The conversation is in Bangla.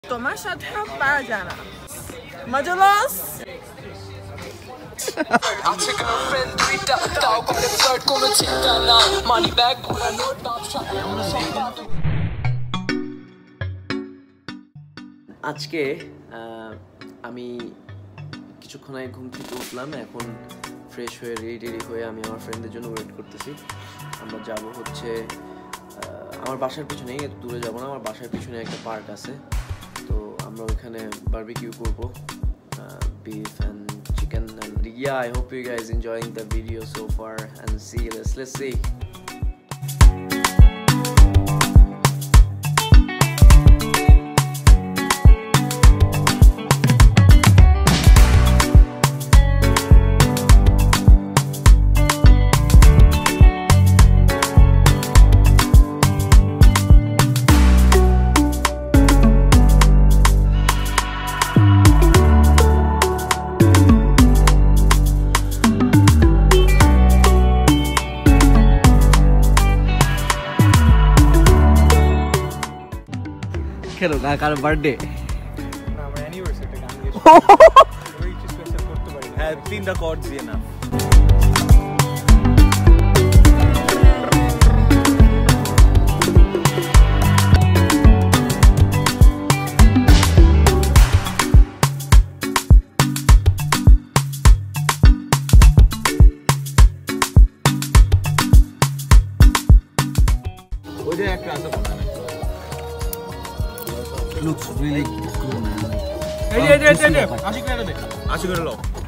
তোমার সাথে পারা যায় না মজলস আছে গার্লফ্রেন্ড দুইটা তাও করে ফ্লার্ট কোনো চিন্তা না মানি ব্যাগ ভরা নোট ব্যবসা আজকে আমি কিছুক্ষণ আগে ঘুম থেকে উঠলাম এখন ফ্রেশ হয়ে রেডি হয়ে আমি আমার ফ্রেন্ডদের জন্য ওয়েট করতেছি আমরা যাব হচ্ছে আমার বাসার পিছনেই এত দূরে যাব না আমার বাসার পিছনে একটা পার্ক আছে তো আমরা ওখানে বারবিকিউ করব beef and chicken and yeah I hope you guys enjoying the video so far and see let's see কেন না কার বার্থডে না আমার অ্যানিভার্সারিটা গান গেছে ওই কিছু স্পেশাল করতে পারি হ্যাঁ তিনটা কর্ডস দিয়ে না ওই যে একটা আছে looks really cool man এই আশি করে দাও